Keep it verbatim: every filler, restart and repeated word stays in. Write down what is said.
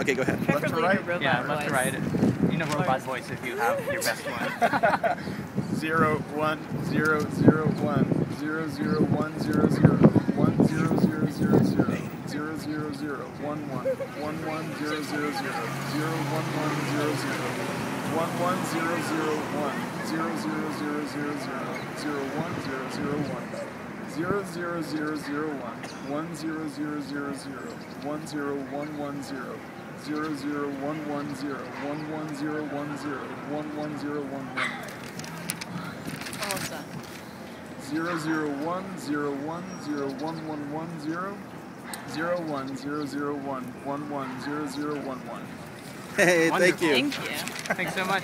Okay, go ahead. Left to right? Robot Yeah, voice. left to right. You know robot voice if you have your best one. Zero, one, zero, zero, one, zero, zero, one, zero, zero, one, zero, zero, zero, zero, zero, zero, zero, one, one, one, one, zero, zero, zero, zero, one, one, zero, zero, one, one, zero, zero, one, zero, zero, zero, zero, zero, zero, one, zero, zero, one, zero, zero, zero, zero, one, one, zero, zero, zero, zero, one, zero, one, one, zero, zero, zero, one, one, zero, one, one, zero, one, zero, one, one, zero, one, one. Awesome. Zero zero one zero one zero one one one zero zero one zero zero one one one zero zero one one. Hey, thank Wonderful. you. Thank you. Thanks so much.